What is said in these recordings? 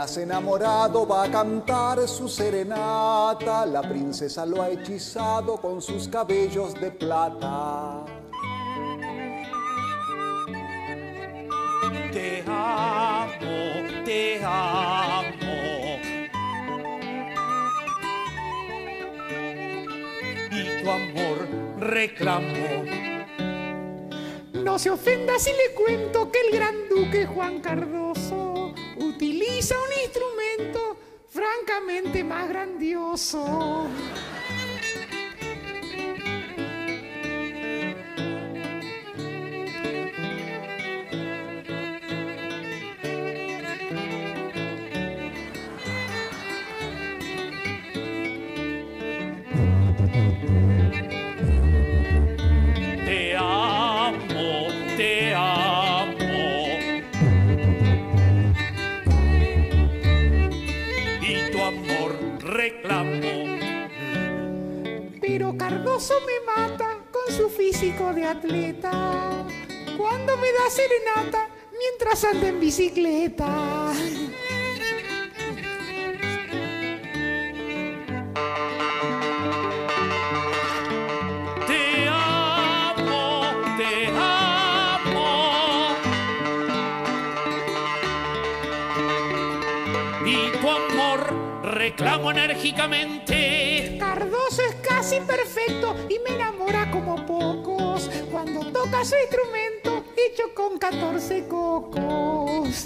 Apenas enamorado va a cantar su serenata, la princesa lo ha hechizado con sus cabellos de plata. Te amo, te amo. Y tu amor reclamo. No se ofenda si le cuento que el gran duque Juan Cardoso utiliza un instrumento francamente más grandioso. Te amo, te amo. Y tu amor reclamo. Pero Cardoso me mata con su físico de atleta cuando me da serenata mientras anda en bicicleta. Te amo, te amo. Y tu amor reclamo enérgicamente. Cardoso es casi perfecto y me enamora como pocos cuando toca su instrumento hecho con 14 cocos.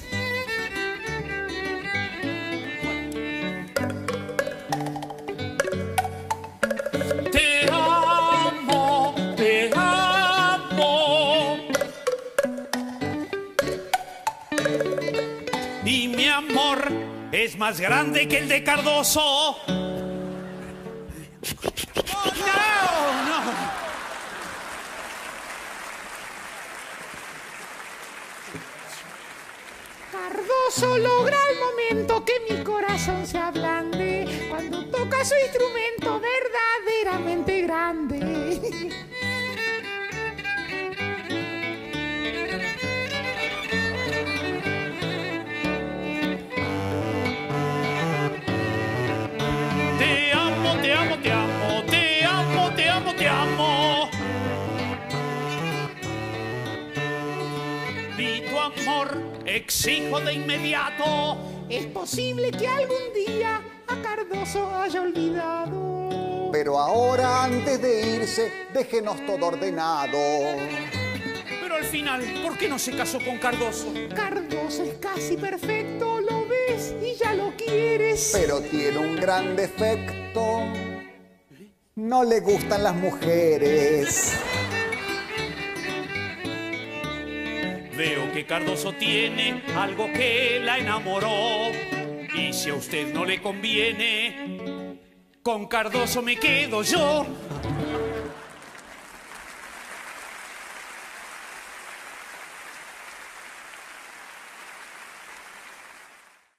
Te amo, te amo. Y mi amor es más grande que el de Cardoso. Cardoso logra el momento que mi corazón se ablande cuando toca su instrumento verdaderamente grande. Te amo, te amo, te amo, te amo, te amo, te amo. Y tu amor exijo de inmediato. Es posible que algún día a Cardoso haya olvidado. Pero ahora, antes de irse, déjenos todo ordenado. Pero al final, ¿por qué no se casó con Cardoso? Cardoso es casi perfecto, lo ves y ya lo quieres. Pero tiene un gran defecto. No le gustan las mujeres. Veo que Cardoso tiene algo que la enamoró. Y si a usted no le conviene, con Cardoso me quedo yo.